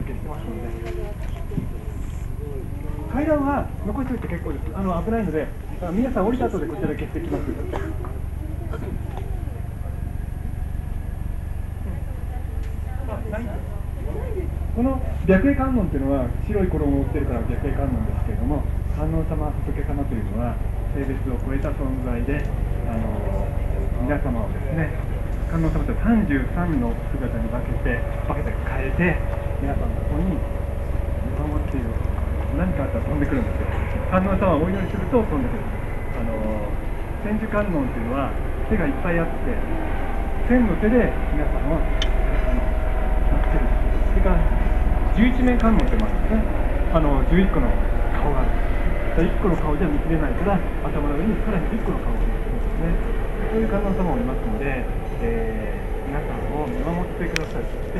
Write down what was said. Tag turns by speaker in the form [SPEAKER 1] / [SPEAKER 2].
[SPEAKER 1] けしてますので、階段は残しておいて結構です。危ないので、皆さん降りた後でこちら消していきます。この白衣観音っていうのは白い衣を着てるから白衣観音ですけれども、観音様、仏様というのは性別を超えた存在で、皆様をですね、観音様と33の姿に分けて変えて、皆さんのここに見守っている。何かあったら飛んでくるんですよ。観音様をお祈りすると飛んでくる。千手観音っていうのは手がいっぱいあって、千の手で皆さんを助ける。それから11面観音ってもあるんですね。11個の顔がある。1個の顔じゃ見切れないから、頭の上にさらに1個の顔を乗せるんですね。そういう観音様もいますので、皆さんを見守ってください。